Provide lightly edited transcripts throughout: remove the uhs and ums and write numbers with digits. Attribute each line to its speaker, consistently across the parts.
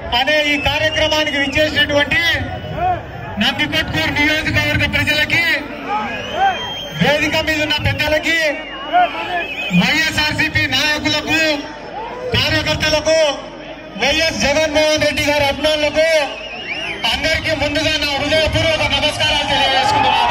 Speaker 1: అనే ఈ కార్యక్రమానికి విచ్చేసినటువంటి నందికొట్కూరు నియోజకవర్గ ప్రజలకి, వేదిక మీద ఉన్న పెద్దలకి, వైఎస్ఆర్సీపీ నాయకులకు, కార్యకర్తలకు, వైఎస్ జగన్మోహన్ రెడ్డి గారి అభిమానులకు అందరికీ ముందుగా నా హృదయపూర్వక నమస్కారాలు తెలియజేసుకుంటున్నాను.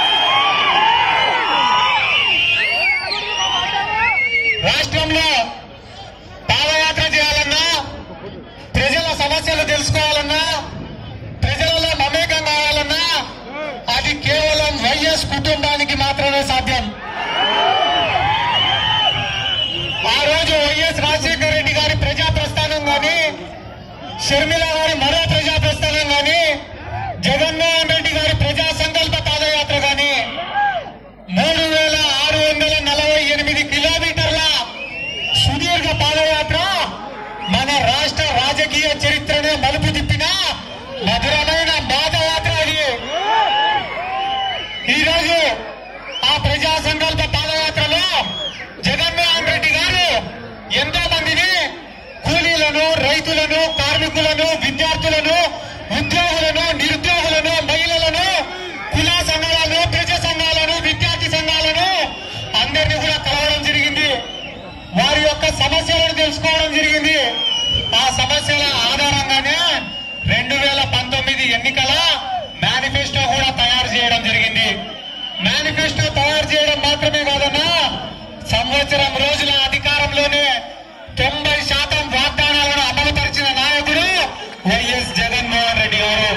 Speaker 1: రాష్ట్రంలో పాదయాత్ర చేయాలన్నా, ప్రజల సమస్యలు తెలుసుకోవాలన్నా, ప్రజలలో మమేకం కావాలన్నా అది కేవలం వైఎస్ కుటుంబానికి మాత్రమే సాధ్యం. ఆ రోజు వైఎస్ రాజశేఖర రెడ్డి గారి ప్రజా ప్రస్థానం గాని, షర్మిల గారి మరో ప్రజా ప్రస్థానం గాని, జగన్మోహన్ రెడ్డి గారి ప్రజా సంకల్ప పాదయాత్ర గాని 3648 కిలోమీటర్ల సుదీర్ఘ పాదయాత్ర మన రాష్ట్ర రాజకీయ చరిత్రనే మలుపు తిప్పిన మధురమైన పాదయాత్ర అది. ఈరోజు ఆ ప్రజా సంకల్ప పాదయాత్రలో జగన్మోహన్ రెడ్డి గారు ఎంతో మందిని, కూలీలను, రైతులను, కార్మికులను, విద్యార్థులను, ఉద్యోగులను, నిరుద్యోగులను, మహిళలను, కుల సంఘాలను, ప్రజా సంఘాలను, విద్యార్థి సంఘాలను అందరినీ కూడా కలవడం జరిగింది. వారి యొక్క సమస్యలను తెలుసుకోవడం జరిగింది. ఆ సమస్యల ఆధారంగానే 2019 ఎన్నికల మేనిఫెస్టో కూడా తయారు చేయడం జరిగింది. మేనిఫెస్టో తయారు చేయడం మాత్రమే కాదన్నా, సంవత్సరం రోజుల అధికారంలోనే 90% వాగ్దానాలను అమలుపరిచిన నాయకుడు వైఎస్ జగన్మోహన్ రెడ్డి గారు.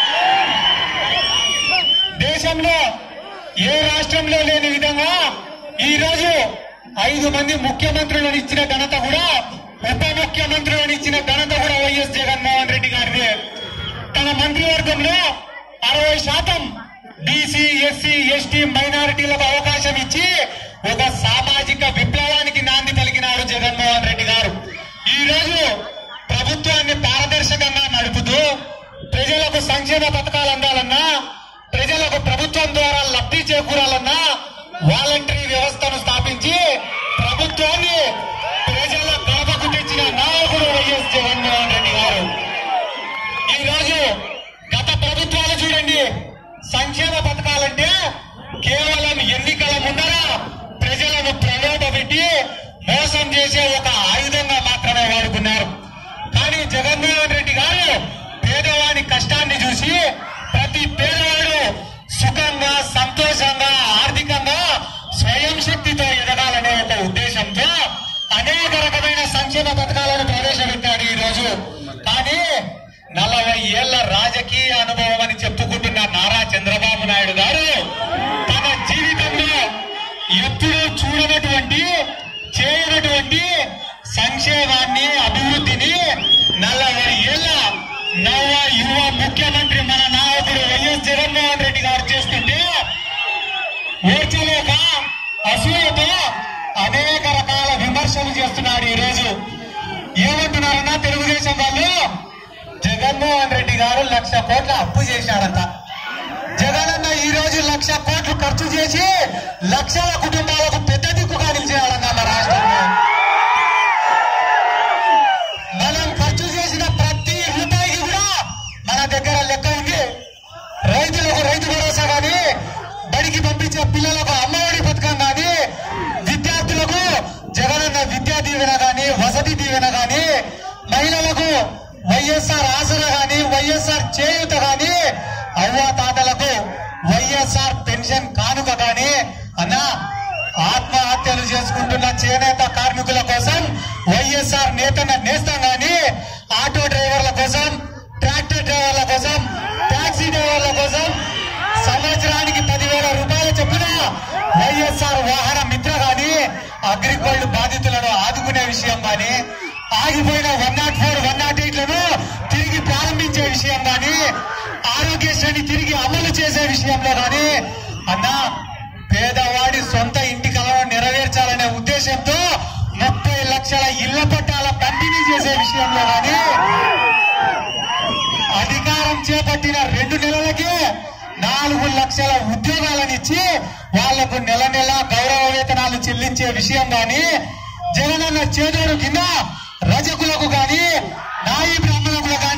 Speaker 1: దేశంలో ఏ రాష్ట్రంలో లేని విధంగా ఈరోజు 5 మంది ముఖ్యమంత్రులను ఇచ్చిన ఘనత కూడా, ఉప ముఖ్యమంత్రులను ఇచ్చిన ఘనత కూడా వైఎస్ జగన్మోహన్ రెడ్డి గారిదే. తన మంత్రివర్గంలో 60% బీసీ, ఎస్సీ, ఎస్టీ, మైనారిటీలకు అవకాశం ఇచ్చి ఒక సామాజిక విప్లవానికి నాంది పలికినాడు జగన్మోహన్ రెడ్డి గారు. ఈ రోజు ప్రభుత్వాన్ని పారదర్శకంగా నడుపుతూ ప్రజలకు సంక్షేమ పథకాలు అందాలన్నా, ప్రజలకు ప్రభుత్వం ద్వారా లబ్ధి చేకూరాలన్నా వాలంటరీ వ్యవస్థను స్థాపించి ప్రభుత్వాన్ని ప్రజల గడపకు తెచ్చిన నాయకుడు వైఎస్ జగన్మోహన్ రెడ్డి గారు. ఈ రోజు గత ప్రభుత్వాలు చూడండి, సంక్షేమ పథకాలంటే కేవలం ఎన్నికల ముందర ప్రజలను ప్రలోభపెట్టి మోసం చేసే ఒక ఆయుధంగా మాత్రమే వాడుకున్నారు. కానీ జగన్మోహన్ రెడ్డి గారు పేదవాడి కష్టాన్ని చూసి ప్రతి పేదవాడు సుఖంగా, సంతోషంగా, ఆర్థికంగా స్వయం శక్తితో ఎదగాలనే ఒక ఉద్దేశంతో అనేక రకమైన సంక్షేమ పథకాలను ప్రవేశపెట్టాడు ఈ రోజు. కానీ 40 ఏళ్ల రాజకీయ అనుభవం అని చెప్పుకుంటున్న నారా చంద్రబాబు నాయుడు గారు తన జీవితంలో ఎప్పుడూ చూడనటువంటి, చేయనటువంటి సంక్షేమాన్ని, అభివృద్ధిని 40 ఏళ్ల నవ యువ ముఖ్యమంత్రి మన నాయకుడు వైఎస్ జగన్మోహన్ రెడ్డి గారు చేస్తుంటే ఓర్చలేక, అసూయతో అనేక రకాల విమర్శలు చేస్తున్నాడు. ఈ రోజు ఏమంటున్నారన్నా తెలుగుదేశం వాళ్ళు, జగన్మోహన్ రెడ్డి గారు 1,00,000 కోట్ల అప్పు చేశారంట. జగనన్న ఈ రోజు 1,00,000 కోట్లు ఖర్చు చేసి లక్షల కుటుంబాలకు పెద్ద దిక్కుగా నిలిచేయాలన్న మన రాష్ట్రంలో. మనం ఖర్చు చేసిన ప్రతి రూపాయికి కూడా మన దగ్గర లెక్క ఉంది. రైతులకు రైతు భరోసా గాని, బడికి పంపించే పిల్లలకు అమ్మఒడి పథకం గాని, విద్యార్థులకు జగనన్న విద్యా దీవెన గాని, వసతి దీవెన గాని, మహిళలకు వైఎస్ఆర్ ఆసరా గాని, వైఎస్ఆర్ చేయూత గాని, అవ్వాతాతలకు వైఎస్ఆర్ పెన్షన్ కానుక గాని, అన్నా ఆత్మహత్యలు చేసుకుంటున్న చేనేత కార్మికుల కోసం వైఎస్ఆర్ నేస్తం గాని, ఆటో డ్రైవర్ల కోసం, ట్రాక్టర్ డ్రైవర్ల కోసం, టాక్సీ డ్రైవర్ల కోసం సంవత్సరానికి 10,000 రూపాయలు చొప్పున వైఎస్ఆర్ వాహన మిత్ర గాని, అగ్రిగోల్డ్ బాధితులను ఆదుకునే విషయం గాని, ఆగిపోయిన 104, 108లను తిరిగి ప్రారంభించే విషయం గాని, ఆరోగ్యశ్రేణి తిరిగి అమలు చేసే విషయంలో గాని, అన్నా పేదవాడి సొంత ఇంటి కలను నెరవేర్చాలనే ఉద్దేశంతో 30 లక్షల ఇళ్ల పట్టాల పంపిణీ చేసే విషయంలో గాని, అధికారం చేపట్టిన 2 నెలలకే 4 లక్షల ఉద్యోగాలను ఇచ్చి వాళ్లకు నెల నెల గౌరవ వేతనాలు చెల్లించే విషయం గాని, జగనన్న చేదోడు కింద రజకులకు గాని, నాయి బ్రాహ్మణులకు గాని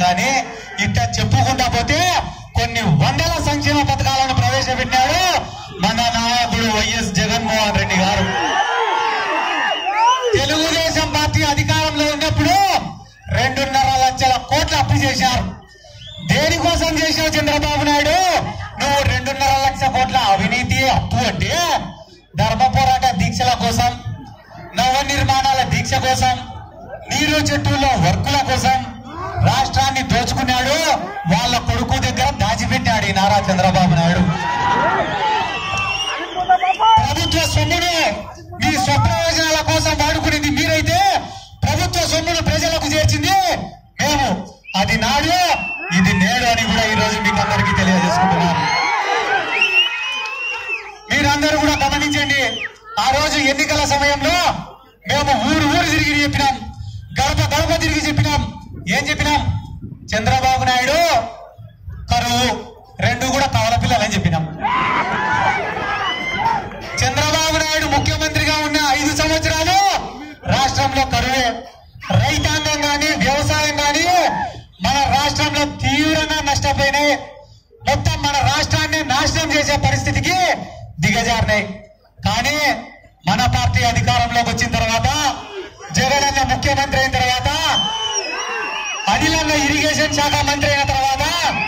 Speaker 1: కానీ ఇట్లా చెప్పుకుంటా పోతే కొన్ని వందల సంక్షేమ పథకాలను ప్రవేశపెట్టాడు మన నాయకుడు వైఎస్ జగన్మోహన్ రెడ్డి గారు. తెలుగుదేశం పార్టీ అధికారంలో ఉన్నప్పుడు 2.5 లక్షల కోట్ల అప్పు చేశారు. దేనికోసం చేశావు చంద్రబాబు నాయుడు? నువ్వు 2.5 లక్షల కోట్ల అవినీతి అప్పు అంటే ధర్మ పోరాట దీక్షల కోసం, నవ నిర్మాణాల దీక్ష కోసం, నీరు చెట్టుల్లో వర్కుల కోసం రాష్ట్రాన్ని దోచుకున్నాడు. వాళ్ళ కొడుకు దగ్గర దాచిపెట్టాడు ఈ నారా చంద్రబాబు నాయుడు. ప్రభుత్వ సొమ్మును మీ స్వప్రయోజనాల కోసం వాడుకునేది మీరైతే, ప్రభుత్వ సొమ్మును ప్రజలకు చేర్చింది మేము. అది నాడు, ఇది నేడు అని కూడా ఈ రోజు మీకు అందరికీ తెలియజేసుకుంటున్నాను. మీరందరూ కూడా గమనించండి. ఆ రోజు ఎన్నికల సమయంలో మేము ఊరు తిరిగి చెప్పినాం, గడప తిరిగి చెప్పినాం. ఏం చెప్పినాం? చంద్రబాబు నాయుడు కరువు, 2 కూడా కవల పిల్లలని చెప్పినాం. చంద్రబాబు నాయుడు ముఖ్యమంత్రిగా ఉన్న 5 సంవత్సరాలు రాష్ట్రంలో కరువే. రైతాంగం కానీ వ్యవసాయం కానీ మన రాష్ట్రంలో తీవ్రంగా నష్టపోయినాయి. మొత్తం మన రాష్ట్రాన్ని నాశనం చేసే పరిస్థితికి దిగజారినాయి. కానీ మన పార్టీ అధికారంలోకి వచ్చిన తర్వాత, జగనన్న ముఖ్యమంత్రి అయిన తర్వాత, అనిలన్న ఇరిగేషన్ శాఖ మంత్రి అయిన తర్వాత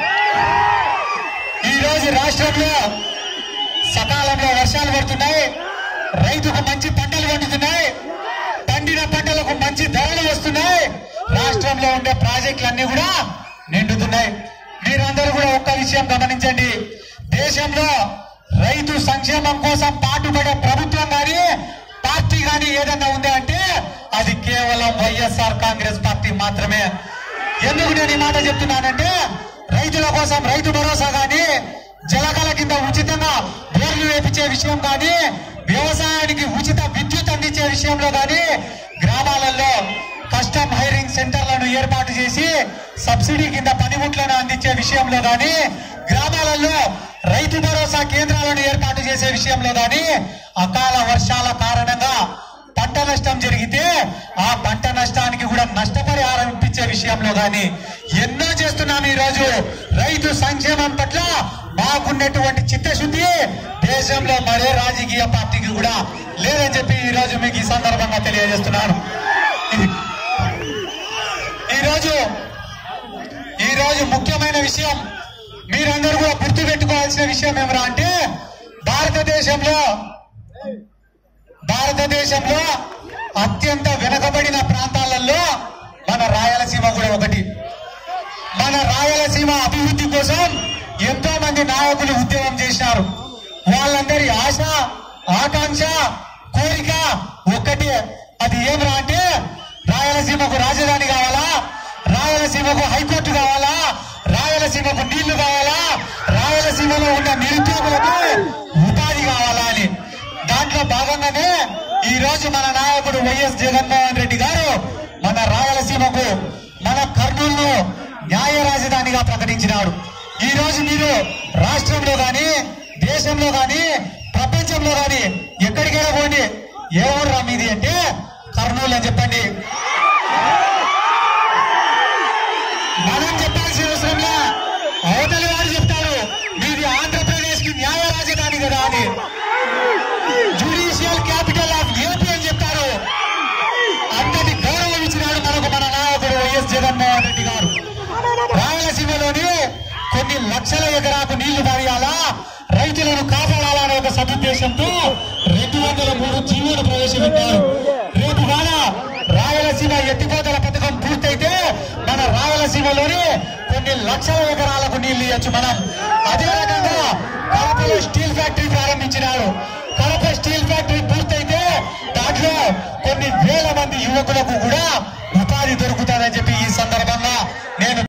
Speaker 1: ఈ రోజు రాష్ట్రంలో సకాలంలో వర్షాలు పడుతున్నాయి, రైతుకు మంచి పంటలు పండుతున్నాయి, పండిన పంటలకు మంచి ధరలు వస్తున్నాయి, రాష్ట్రంలో ఉండే ప్రాజెక్టులన్నీ కూడా నిండుతున్నాయి. మీరందరూ కూడా ఒక్క విషయం గమనించండి. దేశంలో రైతు సంక్షేమం కోసం పాటుపడే ప్రభుత్వం కానీ పార్టీ కానీ ఏదన్నా ఉంది అంటే అది కేవలం వైఎస్ఆర్ కాంగ్రెస్ పార్టీ మాత్రమే. ఎందుకు నేను ఈ మాట చెప్తున్నానంటే, రైతుల కోసం రైతు భరోసా కానీ, జలకళ కింద ఉచితంగా బోర్లు వేపించే విషయం కానీ, వ్యవసాయానికి ఉచిత విద్యుత్ అందించే విషయంలో కానీ, గ్రామాలలో కస్టమ్ హైరింగ్ సెంటర్లను ఏర్పాటు చేసి సబ్సిడీ కింద పనిముట్లను అందించే విషయంలో కానీ, గ్రామాలలో రైతు భరోసా కేంద్రాలను ఏర్పాటు చేసే విషయంలో కానీ, అకాల వర్షాల కారణంగా పంట నష్టం జరిగితే ఆ పంట నష్టానికి కూడా నష్టపరిహారం ఇప్పించే విషయంలో కానీ ఎన్నో చేస్తున్నాం. ఈ రోజు రైతు సంక్షేమం పట్ల మాకున్నటువంటి చిత్తశుద్ధి దేశంలో మరే రాజకీయ పార్టీకి కూడా లేదని చెప్పి ఈ రోజు మీకు ఈ సందర్భంగా తెలియజేస్తున్నాను. ఈ రోజు ముఖ్యమైన విషయం మీరందరూ కూడా గుర్తు పెట్టుకోవాల్సిన విషయం ఏమరా అంటే, భారతదేశంలో అత్యంత వెనుకబడిన ప్రాంతాలలో మన రాయలసీమ కూడా ఒకటి. మన రాయలసీమ అభివృద్ధి కోసం ఎంతో మంది నాయకులు ఉద్యమం చేశారు. వాళ్ళందరి ఆశ, ఆకాంక్ష, కోరిక ఒక్కటే. అది ఏమరా అంటే, రాయలసీమకు రాజధాని కావాలా, రాయలసీమకు హైకోర్టు కావాలా, రాయలసీమకు నీళ్లు కావాలా, రాయలసీమలో ఉన్న నిరుద్యోగులకు ఉపాధి కావాలా అని. దాంట్లో భాగంగానే ఈ రోజు మన నాయకుడు వైఎస్ జగన్మోహన్ రెడ్డి గారు మన రాయలసీమకు, మన కర్నూలును న్యాయ రాజధానిగా ప్రకటించినాడు. ఈ రోజు మీరు రాష్ట్రంలో కానీ, దేశంలో కానీ, ప్రపంచంలో కానీ ఎక్కడికైనా పోండి, ఏ ఊరు మీది అంటే కర్నూలు అని చెప్పండి. మనం చెప్పాల్సిన అవసరంలా అవతలి వారు చెప్తారు మీది ఆంధ్రప్రదేశ్ కి న్యాయ రాజధాని కదా అని, జ్యుడిషియల్ క్యాపిటల్ ఆఫ్ ఏపీ అని చెప్తారు. అంతటి గౌరవం ఇచ్చినాడు మనకు మన నాయకుడు వైఎస్ జగన్మోహన్ రెడ్డి గారు. రాయలసీమలోని కొన్ని లక్షల ఎకరాకు నీళ్లు పారేయాలా, రైతులను కాపాడాలనే ఒక సదుద్దేశంతో 203 జీవోలు ప్రవేశపెట్టారు. రేపు కాల రాయలసీమ ఎత్తిపోతల పథకం పూర్తయితే మన రాయలసీమలోని కొన్ని లక్షల ఎకరాలకు నీళ్లు ఇవ్వచ్చు మనం. అదే రకంగా కడపలో స్టీల్ ఫ్యాక్టరీ ప్రారంభించినారు. కడప స్టీల్ ఫ్యాక్టరీ పూర్తయితే దాంట్లో కొన్ని వేల మంది యువకులకు కూడా